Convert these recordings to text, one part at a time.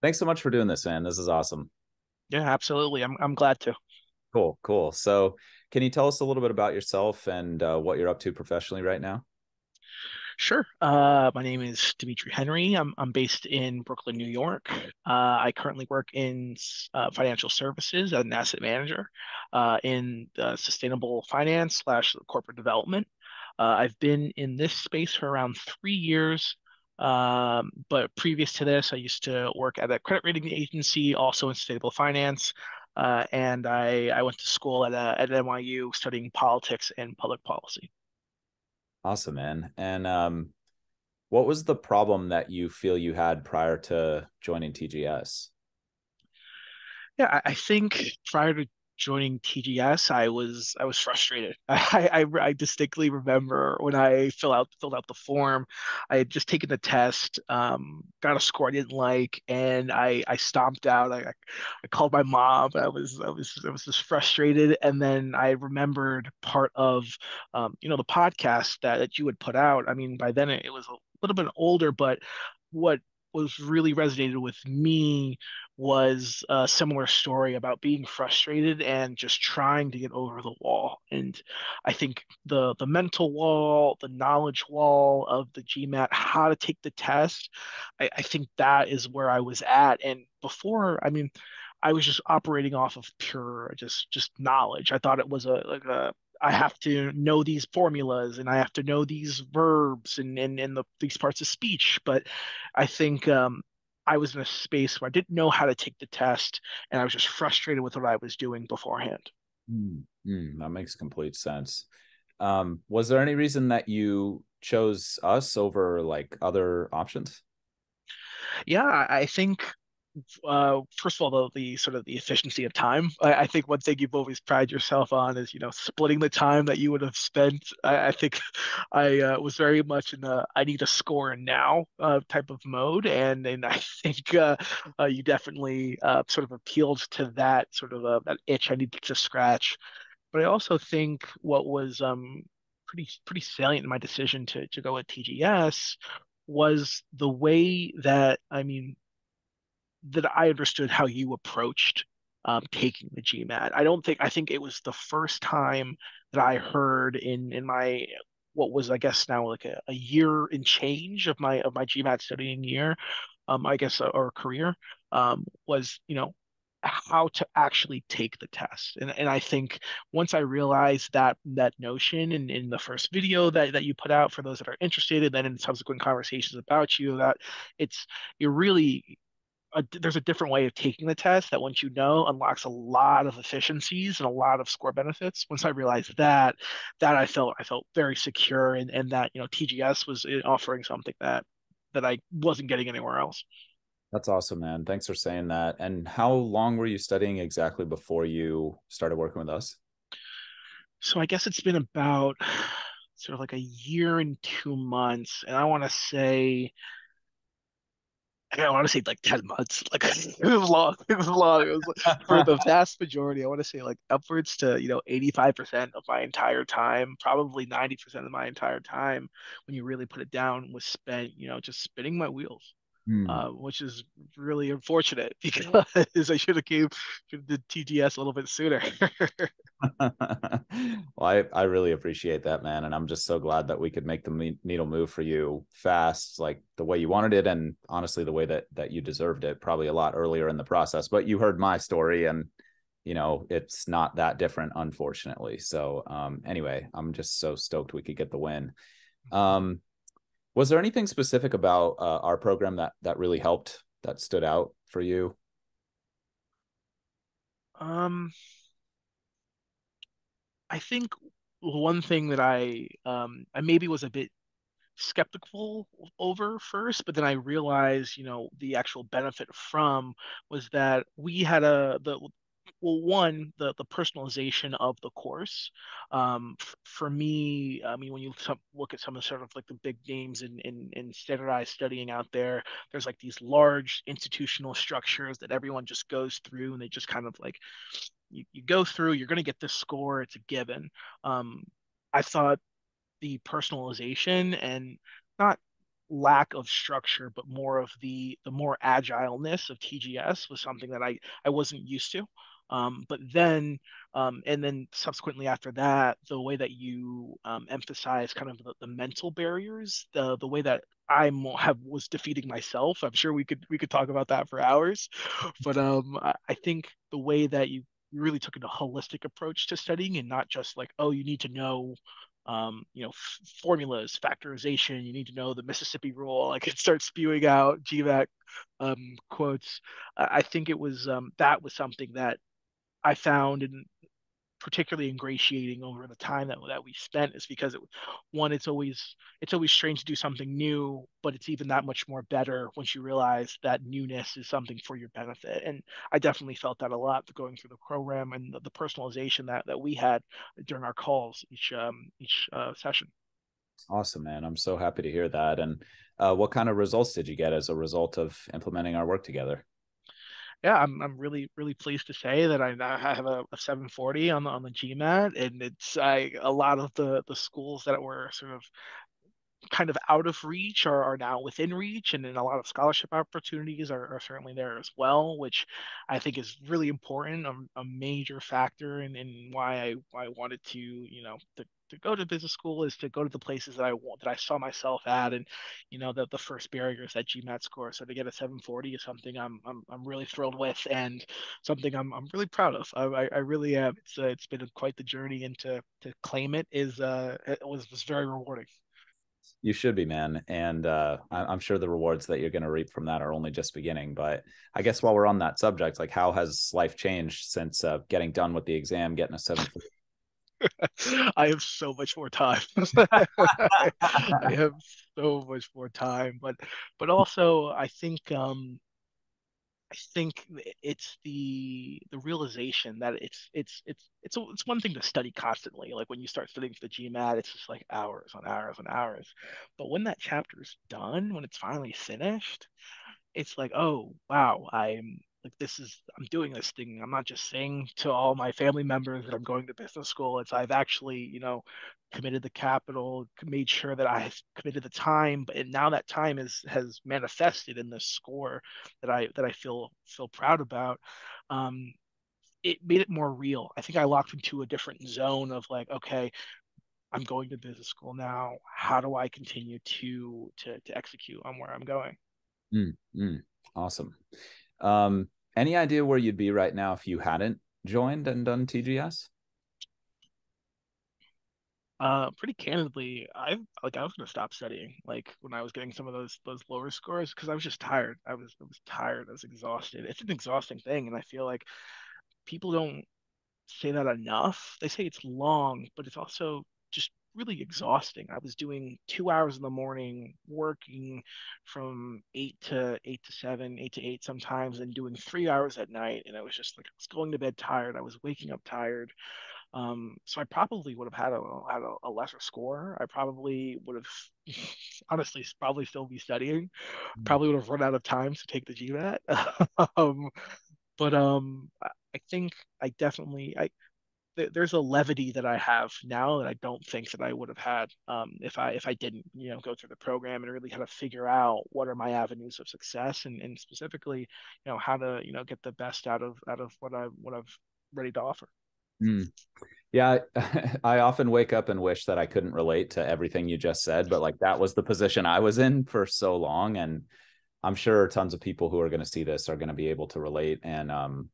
Thanks so much for doing this, man. This is awesome. Yeah, absolutely. I'm glad to. Cool, cool. So, can you tell us a little bit about yourself and what you're up to professionally right now? Sure. My name is Dimitri Henry. I'm based in Brooklyn, New York. I currently work in financial services as an asset manager in sustainable finance slash corporate development. I've been in this space for around 3 years. But previous to this, I used to work at a credit rating agency, also in sustainable finance. And I went to school at NYU studying politics and public policy. Awesome, man. And what was the problem that you feel you had prior to joining TGS? Yeah, I think prior to joining TGS, I was frustrated. I distinctly remember when I filled out the form, I had just taken the test, got a score I didn't like, and I stomped out. I called my mom. I was just frustrated, and then I remembered part of the podcast that you had put out. I mean, by then it was a little bit older, but what was really resonated with me was a similar story about being frustrated and just trying to get over the wall. And I think the mental wall, the knowledge wall of the GMAT, how to take the test, I think that is where I was at. And before, I mean, I was just operating off of pure just knowledge. I thought it was I have to know these formulas and I have to know these verbs and these parts of speech. But I think I was in a space where I didn't know how to take the test, and I was just frustrated with what I was doing beforehand. That makes complete sense. Was there any reason that you chose us over like other options? Yeah, I think first of all, the sort of the efficiency of time. I think one thing you've always prided yourself on is, splitting the time that you would have spent. I think I was very much in the I need a score now type of mode, and I think you definitely sort of appealed to that sort of that itch I needed to scratch. But I also think what was pretty salient in my decision to go with TGS was the way that that I understood how you approached taking the GMAT. I think it was the first time that I heard in my what was I guess now like a year and change of my GMAT studying year, I guess or career, was how to actually take the test. And I think once I realized that notion in the first video that you put out for those that are interested, and then in subsequent conversations about you, that you're really there's a different way of taking the test that once you know unlocks a lot of efficiencies and a lot of score benefits. Once I realized that I felt very secure and that TGS was offering something that I wasn't getting anywhere else. That's awesome, man. Thanks for saying that. And how long were you studying exactly before you started working with us? So I guess it's been about sort of like a year and 2 months, and I want to say like 10 months. Like it was long. It was long. It was for the vast majority, I want to say like upwards to, 85% of my entire time, probably 90% of my entire time, when you really put it down, was spent, just spinning my wheels. Hmm. Which is really unfortunate because I should have did TGS a little bit sooner. Well, I really appreciate that, man. And I'm just so glad that we could make the needle move for you fast, like the way you wanted it. And honestly, the way that you deserved it, probably a lot earlier in the process. But you heard my story and, it's not that different, unfortunately. So, anyway, I'm just so stoked we could get the win. Um, was there anything specific about our program that really helped, that stood out for you? Um, I think one thing that I maybe was a bit skeptical over first, but then I realized, the actual benefit from was that we had the personalization of the course. For me, I mean, when you look at some of sort of like the big names in standardized studying out there, there's like these large institutional structures that everyone just goes through and they just kind of like you go through, you're going to get this score, it's a given. Um, I thought the personalization and not lack of structure, but more of the more agileness of TGS was something that I wasn't used to. But then and then subsequently after that, the way that you emphasize kind of the mental barriers, the way that have was defeating myself. I'm sure we could talk about that for hours, but I think the way that you really took a holistic approach to studying and not just like, oh, you need to know formulas, factorization. You need to know the Mississippi rule. Like it starts spewing out GMAT quotes. I think it was that was something that I found and particularly ingratiating over the time that we spent is because one, it's always strange to do something new, but it's even that much more better once you realize that newness is something for your benefit. And I definitely felt that a lot going through the program and the personalization that we had during our calls each session. Awesome, man. I'm so happy to hear that. And what kind of results did you get as a result of implementing our work together? Yeah, I'm really pleased to say that I now have a 740 on the GMAT, and it's a lot of the schools that were sort of kind of out of reach are now within reach, and then a lot of scholarship opportunities are certainly there as well, which I think is really important, a major factor in why I wanted to, to go to business school is to go to the places that I want that I saw myself at, and the first barrier is that GMAT score. So to get a 740 is something I'm really thrilled with, and something I'm really proud of. I really am. It's been quite the journey, and to claim it was very rewarding. You should be, man. And I'm sure the rewards that you're going to reap from that are only just beginning. But I guess while we're on that subject, like how has life changed since getting done with the exam, getting a 7.4? I have so much more time. I have so much more time, but also I think it's the realization that it's one thing to study constantly. Like when you start studying for the GMAT, it's just like hours on hours on hours. But when that chapter's done, when it's finally finished, it's like, oh wow, I'm doing this thing. I'm not just saying to all my family members that I'm going to business school. It's I've actually, committed the capital, made sure that I committed the time, but now that time has manifested in this score that I feel proud about. Um, it made it more real. I think I locked into a different zone of like, okay, I'm going to business school now. How do I continue to execute on where I'm going? Mm, mm, awesome. Um, any idea where you'd be right now if you hadn't joined and done TGS? Pretty candidly, I was gonna stop studying like when I was getting some of those lower scores because I was just tired. I was tired. I was exhausted. It's an exhausting thing, and I feel like people don't say that enough. They say it's long, but it's also just really exhausting. I was doing 2 hours in the morning, working from 8 to 7, 8 to 8 sometimes, and doing 3 hours at night. And I was just like, I was going to bed tired. I was waking up tired. So I probably would have had a lesser score. I probably would have honestly probably still be studying. Mm, Probably would have run out of time to take the GMAT. um, but I think I definitely I there's a levity that I have now that I don't think that I would have had if I didn't go through the program and really kind of figure out what are my avenues of success and specifically how to get the best out of what I've ready to offer. mm. Yeah, I often wake up and wish that I couldn't relate to everything you just said, but like that was the position I was in for so long. And I'm sure tons of people who are going to see this are going to be able to relate. And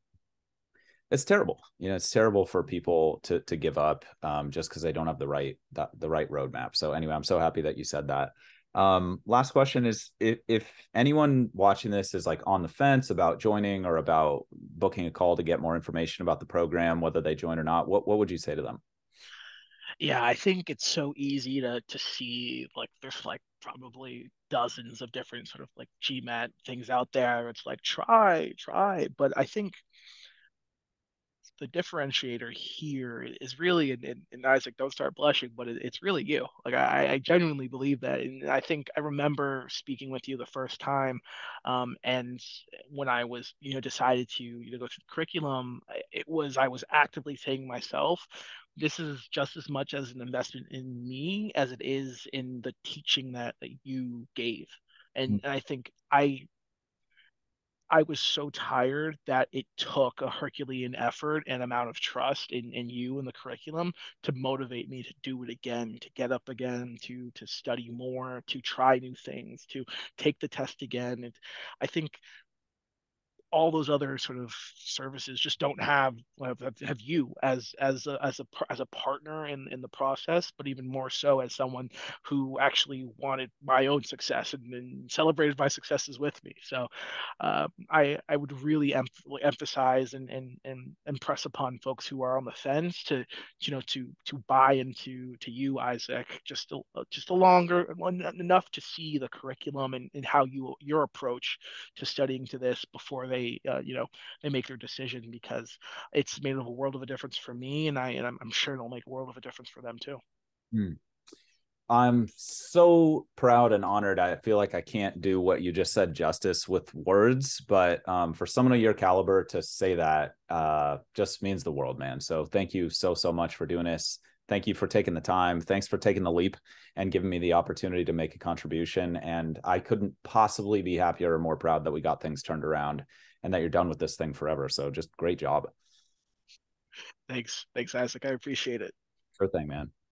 it's terrible. It's terrible for people to give up just because they don't have the right roadmap. So anyway, I'm so happy that you said that. Last question is if anyone watching this is like on the fence about joining or about booking a call to get more information about the program, whether they join or not, what would you say to them? Yeah, I think it's so easy to see like there's like probably dozens of different sort of like GMAT things out there. It's like try, but I think the differentiator here is really and Isaac, don't start blushing, but it's really you. Like I genuinely believe that, and I think I remember speaking with you the first time, and when I was decided to go through the curriculum, I was actively saying to myself, this is just as much as an investment in me as it is in the teaching that you gave. And I think I was so tired that it took a Herculean effort and amount of trust in you and the curriculum to motivate me to do it again, to get up again, to study more, to try new things, to take the test again. And I think all those other sort of services just don't have you as a partner in the process, but even more so as someone who actually wanted my own success and celebrated my successes with me. So I would really emphasize and impress upon folks who are on the fence to to buy into to you, Isaac, just a longer enough to see the curriculum and how your approach to studying to this before they they make their decision, because it's made a world of a difference for me, and I'm sure it'll make a world of a difference for them too. Hmm. I'm so proud and honored. I feel like I can't do what you just said justice with words, but for someone of your caliber to say that just means the world, man. So thank you so much for doing this. Thank you for taking the time. Thanks for taking the leap and giving me the opportunity to make a contribution. And I couldn't possibly be happier or more proud that we got things turned around and that you're done with this thing forever. So just great job. Thanks, Isaac. I appreciate it. Sure thing, man.